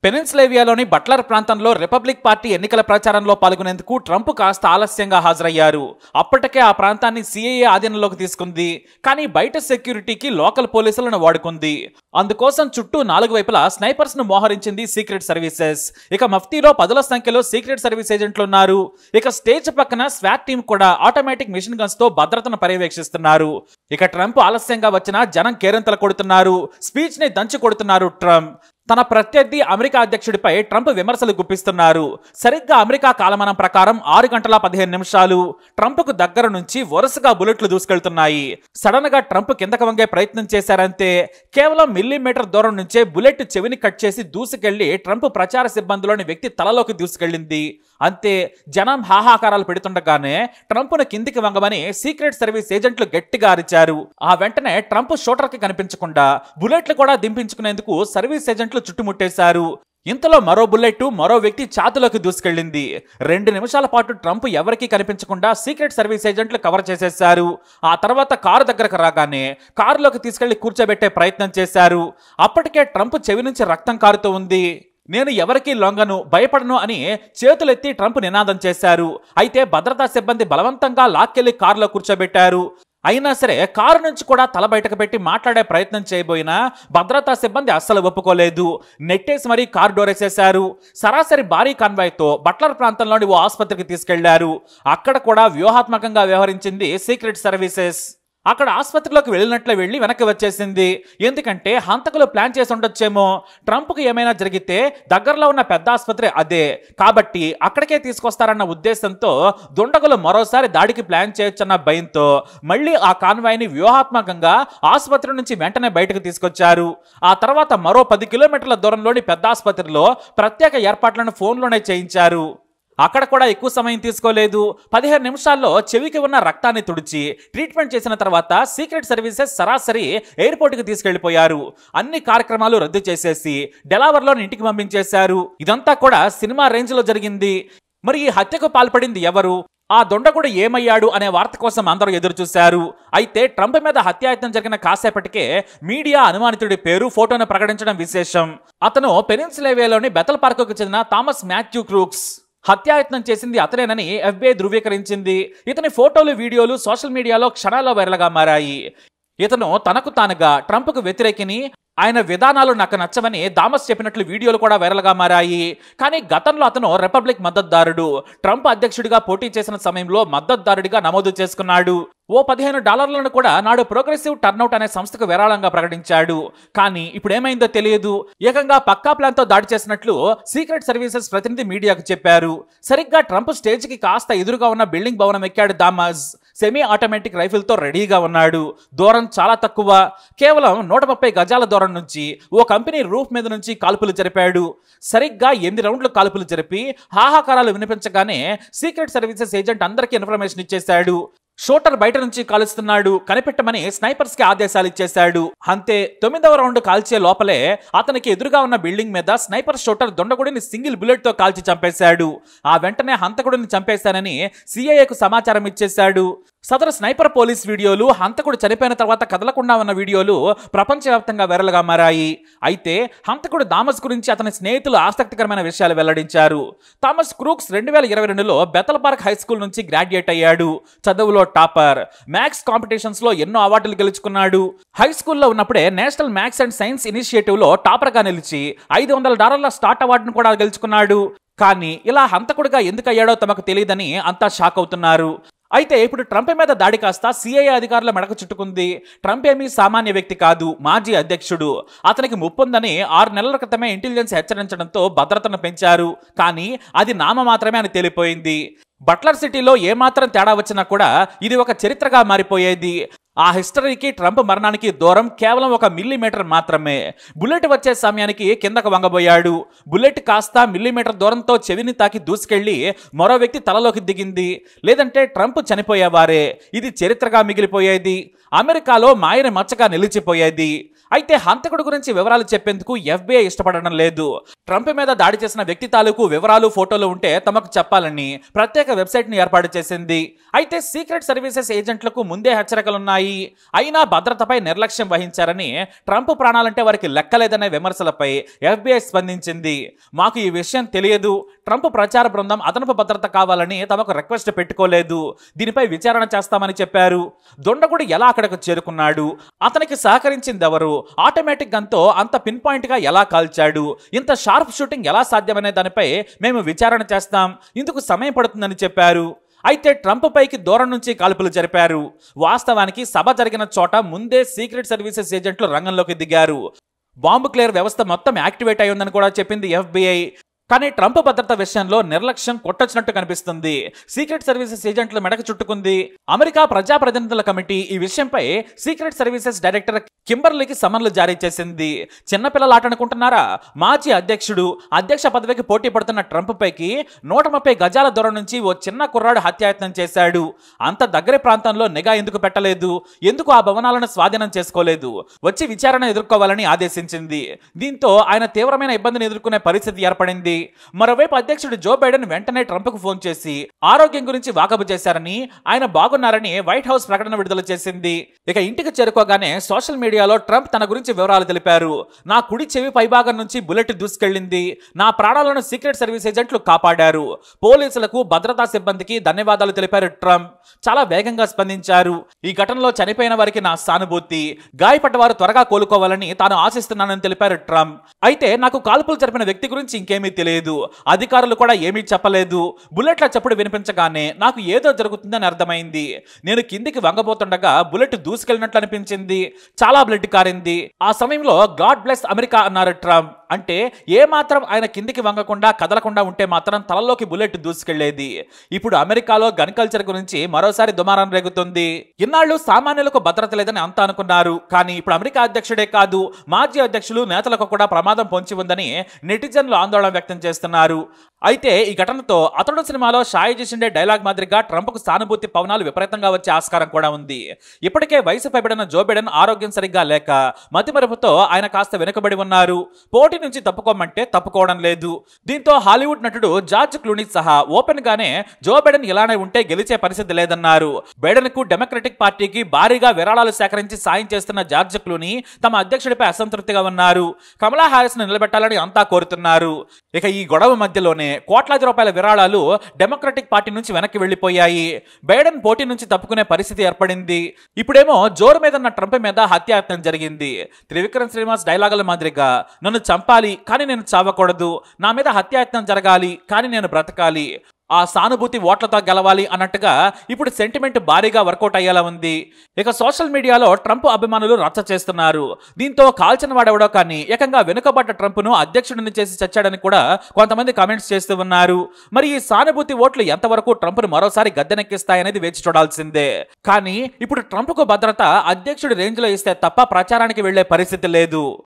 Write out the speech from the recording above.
పెనిన్సులేవియాలోని Butler ప్రాంతంలో republic party ఎన్నికల ప్రచారంలో పాల్గొనేందుకు ట్రంప్ కాస్త ఆలస్యంగా హాజరయ్యారు. అప్పటికే ఆ ప్రాంతాన్ని సిఐఏ ఆధీనంలోకి తీసుకుంది. కానీ బయట సెక్యూరిటీకి లోకల్ పోలీసులను వాడుకుంది. అందుకోసం చుట్టూ 4 వైపులా స్నైపర్స్ ను మోహరించింది సీక్రెట్ సర్వీసెస్. ఇక మఫ్తీలో పదుల సంఖ్యలో సీక్రెట్ సర్వీస్ ఏజెంట్లు ఉన్నారు. ఇక స్టేజ్ పక్కన స్వాట్ టీం కూడా ఆటోమేటిక్ మిషన్ గన్స్ తో భద్రతను పర్యవేక్షిస్తున్నారు. ఇక ట్రంప్ ఆలస్యంగా వచ్చినా జనం కేరింతలు కొడుతున్నారు. స్పీచ్ ని దంచి కొడుతున్నారు. ట్రంప్ తన ప్రత్యర్థి అమెరికా అధ్యక్షుడిపై ట్రంప్ విమర్శలు గుప్పిస్తున్నారు. సరిగ్గా అమెరికా కాలమానం ప్రకారం 6 గంటల 15 నిమిషాలు ట్రంప్ కు దగ్గర నుంచి వరుసగా బుల్లెట్లు దూసుకెళ్తున్నాయి. సడన్ గా ట్రంప్ కిందకు వంగే ప్రయత్నం చేశారంతే. కేవలం మిల్లీమీటర్ దూరం నుంచే బుల్లెట్ చెవిని కట్ చేసి దూసుకెళ్లి ట్రంప్ ప్రచార సిబ్బందిలోని వ్యక్తి తలలోకి దూసుకెళ్లింది. అంతే, జనం హాహాకారాలు పెడుతుండగానే ట్రంప్ ను కిందికి వంగమని సీక్రెట్ సర్వీస్ ఏజెంట్లు గట్టిగా అరిచారు. ఆ వెంటనే ట్రంప్ షూటర్ కి కనిపించకుండా బుల్లెట్లు కూడా దింపించుకునేందుకు సర్వీస్ ఏజెంట్లు చుట్టుముట్టేశారు. ఇంతలో మరో బుల్లెట్ మరో వ్యక్తి ఛాతీలోకి దూసుకెళ్లింది. 2 నిమిషాల పాటు ట్రంప్ ఎవరికీ కనిపించకుండా సీక్రెట్ సర్వీస్ ఏజెంట్లు కవర్ చేసేశారు. ఆ తర్వాత కారు దగ్గరకు రాగానే కారులోకి తీసుకెళ్లి కూర్చోబెట్టే ప్రయత్నం చేశారు. అప్పటికే ట్రంప్ చెవి నుంచి రక్తం కారుతూ ఉంది. నేను ఎవరికీ లొంగను, భయపడను అని చేతులెత్తి ట్రంప్ నినాదం చేశారు. అయితే భద్రతా సిబ్బంది బలవంతంగా లాక్కెళ్లి కారులో కూర్చోబెట్టారు. అయినా సరే కారు నుంచి కూడా తల బయటకు పెట్టి మాట్లాడే ప్రయత్నం చేయబోయినా భద్రతా సిబ్బంది అస్సలు ఒప్పుకోలేదు. నెట్టేసి మరీ కారు డోరేసేశారు. సరాసరి భారీ కాన్వాయ్తో బట్లర్ ప్రాంతంలోని ఓ ఆసుపత్రికి తీసుకెళ్లారు. అక్కడ కూడా వ్యూహాత్మకంగా వ్యవహరించింది సీక్రెట్ సర్వీసెస్. అక్కడ ఆసుపత్రిలోకి వెళ్ళినట్లే వెళ్ళి వెనక్కి వచ్చేసింది. ఎందుకంటే హంతకులు ప్లాన్ చేసి ఉండొచ్చేమో. ట్రంప్కు ఏమైనా జరిగితే దగ్గరలో ఉన్న పెద్ద ఆసుపత్రి అదే కాబట్టి అక్కడికే తీసుకొస్తారన్న ఉద్దేశంతో దుండగులు మరోసారి దాడికి ప్లాన్ చేయొచ్చన్న భయంతో మళ్ళీ ఆ కాన్వాయ్ని వ్యూహాత్మకంగా ఆసుపత్రి నుంచి వెంటనే బయటకు తీసుకొచ్చారు. ఆ తర్వాత మరో 10 కిలోమీటర్ల దూరంలోని పెద్ద ఆసుపత్రిలో ప్రత్యేక ఏర్పాట్లను ఫోన్లోనే చేయించారు. అక్కడ కూడా ఎక్కువ సమయం తీసుకోలేదు. 15 నిమిషాల్లో చెవికి ఉన్న రక్తాన్ని తుడిచి ట్రీట్మెంట్ చేసిన తర్వాత సీక్రెట్ సర్వీసెస్ సరాసరి ఎయిర్పోర్ట్కి తీసుకెళ్లిపోయారు. అన్ని కార్యక్రమాలు రద్దు చేసేసి డెలావర్లో ఇంటికి పంపించేశారు. ఇదంతా కూడా సినిమా రేంజ్ లో జరిగింది. మరి ఈ హత్యకు పాల్పడింది ఎవరు, ఆ దొండగుడు ఏమయ్యాడు అనే వార్త కోసం అందరూ ఎదురు చూశారు. అయితే ట్రంప్ మీద హత్యాయత్నం జరిగిన కాసేపటికే మీడియా అనుమానితుడి పేరు, ఫోటోను ప్రకటించడం విశేషం. అతను పెనిన్సులేవియాలోని బెతల్ పార్కుకు చెందిన థామస్ మాథ్యూ క్రూక్స్. హత్యాయత్నం చేసింది అతనేనని FBI ధృవీకరించింది. ఇతని ఫోటోలు, వీడియోలు సోషల్ మీడియాలో క్షణాల్లో వైరల్గా మారాయి. ఇతను తనకు తానుగా ట్రంప్కు వ్యతిరేకిని, ఆయన విధానాలు నాకు నచ్చవని థామస్ చెప్పినట్లు వీడియోలు కూడా వైరల్గా మారాయి. కానీ గతంలో అతను రిపబ్లిక్ మద్దతుదారుడు. ట్రంప్ అధ్యక్షుడిగా పోటీ చేసిన సమయంలో మద్దతుదారుడిగా నమోదు చేసుకున్నాడు. ఓ $15 కూడా నాడు ప్రోగ్రెసివ్ టర్నౌట్ అనే సంస్థకు విరాళంగా ప్రకటించాడు. కానీ ఇప్పుడు ఏమైందో తెలియదు. ఏకంగా పక్కా ప్లాన్ తో దాడి చేసినట్లు సీక్రెట్ సర్వీసెస్ ప్రతినిధి మీడియాకు చెప్పారు. సరిగ్గా ట్రంప్ స్టేజ్ కి కాస్త ఎదురుగా ఉన్న బిల్డింగ్ భవనం ఎక్కాడు థామస్. సెమీ ఆటోమేటిక్ రైఫిల్ తో రెడీగా ఉన్నాడు. దూరం చాలా తక్కువ, కేవలం 130 గజాల దూరం నుంచి ఓ కంపెనీ రూఫ్ మీద నుంచి కాల్పులు జరిపాడు. సరిగ్గా 8 రౌండ్లు కాల్పులు జరిపి హాహాకారాలు వినిపించగానే సీక్రెట్ సర్వీసెస్ ఏజెంట్ అందరికీ ఇన్ఫర్మేషన్ ఇచ్చేశాడు. షూటర్ బయట నుంచి కాలుస్తున్నాడు, కనిపెట్టమని స్నైపర్స్ కి ఆదేశాలు ఇచ్చేశాడు. అంతే, 9వ రౌండ్ కాల్చే లోపలే అతనికి ఎదురుగా ఉన్న బిల్డింగ్ మీద స్నైపర్ షూటర్ దొండగుడిని సింగిల్ బుల్లెట్ తో కాల్చి చంపేశాడు. ఆ వెంటనే హంతకుడిని చంపేశానని సిఐఏకు సమాచారం ఇచ్చేశాడు. సదరు స్నైపర్ పోలీస్ వీడియోలు, హంతకుడు చనిపోయిన తర్వాత కదలకుండా ఉన్న వీడియోలు ప్రపంచవ్యాప్తంగా వైరల్గా మారాయి. అయితే హంతకుడు థామస్ గురించి అతని స్నేహితులు ఆసక్తికరమైన విషయాలు వెల్లడించారు. థామస్ క్రూక్స్ 2022లో బెతల్ పార్క్ హై స్కూల్ నుంచి గ్రాడ్యుయేట్ అయ్యాడు. చదువులో టాపర్, మ్యాథ్స్ కాంపిటీషన్స్ లో ఎన్నో అవార్డులు గెలుచుకున్నాడు. హై స్కూల్లో ఉన్నప్పుడే national maths and science initiative లో టాపర్ గా నిలిచి $500 స్టార్ట్ అవార్డును కూడా గెలుచుకున్నాడు. కానీ ఇలా హంతకుడిగా ఎందుకు అయ్యాడో తమకు తెలియదని అంతా షాక్ అవుతున్నారు. అయితే ఇప్పుడు ట్రంప్ మీద దాడి కాస్త సిఐఏ అధికారుల మెడకు చుట్టుకుంది. ట్రంప్ ఏమీ సామాన్య వ్యక్తి కాదు, మాజీ అధ్యక్షుడు. అతనికి ముప్పుందని 6 నెలల క్రితమే ఇంటెలిజెన్స్ హెచ్చరించడంతో భద్రతను పెంచారు. కానీ అది నామ మాత్రమే అని తేలిపోయింది. బట్లర్ సిటీలో ఏమాత్రం తేడా వచ్చినా కూడా ఇది ఒక చరిత్రగా మారిపోయేది. ఆ హిస్టరీకి ట్రంప్ మరణానికి దూరం కేవలం 1 మిల్లీమీటర్ మాత్రమే. బుల్లెట్ వచ్చే సమయానికి కిందకు వంగబోయాడు. బుల్లెట్ కాస్త మిల్లీమీటర్ దూరంతో చెవిని తాకి దూసుకెళ్లి మరో వ్యక్తి తలలోకి దిగింది. లేదంటే ట్రంప్ చనిపోయేవారే. ఇది చరిత్రగా మిగిలిపోయేది. అమెరికాలో మాయని మచ్చగా నిలిచిపోయేది. అయితే హంతకుడి గురించి వివరాలు చెప్పేందుకు FBI ఇష్టపడడం లేదు. ట్రంప్ మీద దాడి చేసిన వ్యక్తి తాలూకు వివరాలు, ఫోటోలు ఉంటే తమకు చెప్పాలని ప్రత్యేక వెబ్సైట్ ని ఏర్పాటు చేసింది. అయితే సీక్రెట్ సర్వీసెస్ ఏజెంట్లకు ముందే హెచ్చరికలున్నాయి. ఉన్నాయి. అయినా భద్రతపై నిర్లక్ష్యం వహించారని, ట్రంప్ ప్రాణాలంటే వారికి లెక్కలేదనే విమర్శలపై FBI స్పందించింది. మాకు ఈ విషయం తెలియదు, ట్రంప్ ప్రచార బృందం అదనపు భద్రత కావాలని తమకు రిక్వెస్ట్ పెట్టుకోలేదు, దీనిపై విచారణ చేస్తామని చెప్పారు. దుండగుడు ఎలా అక్కడికి చేరుకున్నాడు, అతనికి సహకరించింది ఎవరు, ఆటోమేటిక్ గన్తో అంత పిన్ పాయింట్ గా ఎలా కాల్చాడు, ఇంత షార్ప్ షూటింగ్ ఎలా సాధ్యమనే దానిపై మేము విచారణ చేస్తాం, ఇందుకు సమయం పడుతుందని చెప్పారు. అయితే ట్రంప్ పైకి దూరం నుంచి కాల్పులు జరిపారు. వాస్తవానికి సభ జరిగిన చోట ముందే సీక్రెట్ సర్వీసెస్ ఏజెంట్లు రంగంలోకి దిగారు. బాంబు క్లియర్ వ్యవస్థ మొత్తం యాక్టివేట్ అయి ఉందని కూడా చెప్పింది FBI. కానీ ట్రంప్ భద్రత విషయంలో నిర్లక్ష్యం కొట్టొచ్చినట్టు కనిపిస్తుంది. సీక్రెట్ సర్వీసెస్ ఏజెంట్ల మెడకు చుట్టుకుంది. అమెరికా ప్రజాప్రతినిధుల కమిటీ ఈ విషయంపై సీక్రెట్ సర్వీసెస్ డైరెక్టర్ కింబర్లీకి సమన్లు జారీ చేసింది. చిన్నపిల్లల ఆట అనుకుంటున్నారా? మాజీ అధ్యక్షుడు, అధ్యక్ష పదవికి పోటీ పడుతున్న ట్రంప్ పైకి 130 గజాల దూరం నుంచి ఓ చిన్న కుర్రాడు హత్యాయత్నం చేశాడు. అంత దగ్గర ప్రాంతంలో నిఘా ఎందుకు పెట్టలేదు? ఎందుకు ఆ భవనాలను స్వాధీనం చేసుకోలేదు? వచ్చి విచారణ ఎదుర్కోవాలని ఆదేశించింది. దీంతో ఆయన తీవ్రమైన ఇబ్బందిని ఎదుర్కొనే పరిస్థితి ఏర్పడింది. మరోవైపు అధ్యక్షుడు జో బైడెన్ వెంటనే ట్రంప్కు ఫోన్ చేసి ఆరోగ్యం గురించి వాకబు చేశారని, ఆయన బాగున్నారని వైట్ హౌస్ ప్రకటన విడుదల చేసింది. ఇక ఇంటికి చేరుకోగానే సోషల్ మీడియాలో ట్రంప్ తన గురించి వివరాలు తెలిపారు. నా కుడి చెవి పైభాగం నుంచి బుల్లెట్ దూసుకెళ్లింది, నా ప్రాణాలను సీక్రెట్ సర్వీస్ ఏజెంట్లు కాపాడారు, పోలీసులకు భద్రతా సిబ్బందికి ధన్యవాదాలు తెలిపారు ట్రంప్. చాలా వేగంగా స్పందించారు. ఈ ఘటనలో చనిపోయిన వారికి నా సానుభూతి, గాయపడ్డ వారు త్వరగా కోలుకోవాలని తాను ఆశిస్తున్నానని తెలిపారు ట్రంప్. అయితే నాకు కాల్పులు జరిపిన వ్యక్తి గురించి ఇంకేమీ తెలియదు, అధికారులు కూడా ఏమీ చెప్పలేదు. బుల్లెట్ల చప్పుడు వినిపించగానే నాకు ఏదో జరుగుతుందని అర్థమైంది. నేను కిందికి వంగబోతుండగా బుల్లెట్ దూసుకెళ్ళినట్లు అనిపించింది. చాలా బ్లడ్ కారింది. ఆ సమయంలో గాడ్ బ్లెస్ అమెరికా అన్నారు ట్రంప్. అంటే ఏ మాత్రం ఆయన కిందికి వంగకుండా కదలకుండా ఉంటే మాత్రం తలలోకి బుల్లెట్ దూసుకెళ్లేది. ఇప్పుడు అమెరికాలో గన్ కల్చర్ గురించి మరోసారి దుమారం రేగుతుంది. ఇన్నాళ్లు సామాన్యులకు భద్రత లేదని అంతా అనుకున్నారు. కానీ ఇప్పుడు అమెరికా అధ్యక్షుడే కాదు, మాజీ అధ్యక్షులు, నేతలకు కూడా ప్రమాదం పొంచి ఉందని నెటిజన్లు ఆందోళన వ్యక్తం చేస్తున్నారు. అయితే ఈ ఘటనతో అతడు సినిమాలో షాయిజీ షిండే డైలాగ్ మాదిరిగా ట్రంప్కు సానుభూతి పవనాలు విపరీతంగా వచ్చే ఆస్కారం కూడా ఉంది. ఇప్పటికే వయసు పైబడిన జో బైడెన్ ఆరోగ్యం సరిగ్గా లేక మతిమరుపుతో ఆయన కాస్త వెనుకబడి ఉన్నారు. పోటీ నుంచి తప్పుకోమంటే తప్పుకోవడం లేదు. దీంతో హాలీవుడ్ నటుడు జార్జ్ క్లూనీ సహా ఓపెన్ గానే జో బైడెన్ ఇలానే ఉంటే గెలిచే పరిస్థితి లేదన్నారు. బైడెన్ కు డెమోక్రటిక్ పార్టీకి భారీగా విరాళాలు సేకరించి సాయం చేస్తున్న జార్జ్ క్లూనీ తమ అధ్యక్షుడిపై అసంతృప్తిగా ఉన్నారు. కమలా హారిస్ ను నిలబెట్టాలని అంతా కోరుతున్నారు. ఇక ఈ గొడవ మధ్యలోనే కోట్లాది రూపాయల విరాళాలు డెమోక్రటిక్ పార్టీ నుంచి వెనక్కి వెళ్లిపోయాయి. బైడెన్ పోటీ నుంచి తప్పుకునే పరిస్థితి ఏర్పడింది. ఇప్పుడేమో జోరు మీద ట్రంప్ మీద హత్యాయత్నం జరిగింది. త్రివిక్రమ్ శ్రీనివాస్ డైలాగుల మాదిరిగా నన్ను చంపాలి కానీ నేను చావకూడదు, నా మీద హత్యాయత్నం జరగాలి కానీ నేను బ్రతకాలి, ఆ సానుభూతి ఓట్లతో గెలవాలి అన్నట్టుగా ఇప్పుడు సెంటిమెంట్ భారీగా వర్కౌట్ అయ్యేలా ఉంది. ఇక సోషల్ మీడియాలో ట్రంప్ అభిమానులు రచ్చ చేస్తున్నారు. దీంతో కాల్చిన వాడెవడో కానీ ఏకంగా వెనుకబడ్డ ట్రంప్ను అధ్యక్షుడిని చేసి చచ్చాడని కూడా కొంతమంది కామెంట్స్ చేస్తూ ఉన్నారు. మరి ఈ సానుభూతి ఓట్లు ఎంతవరకు ట్రంప్ను మరోసారి గద్దెనెక్కిస్తాయనేది వేచి చూడాల్సిందే. కానీ ఇప్పుడు ట్రంప్కు భద్రత అధ్యక్షుడి రేంజ్లో ఇస్తే తప్ప ప్రచారానికి వెళ్లే పరిస్థితి లేదు.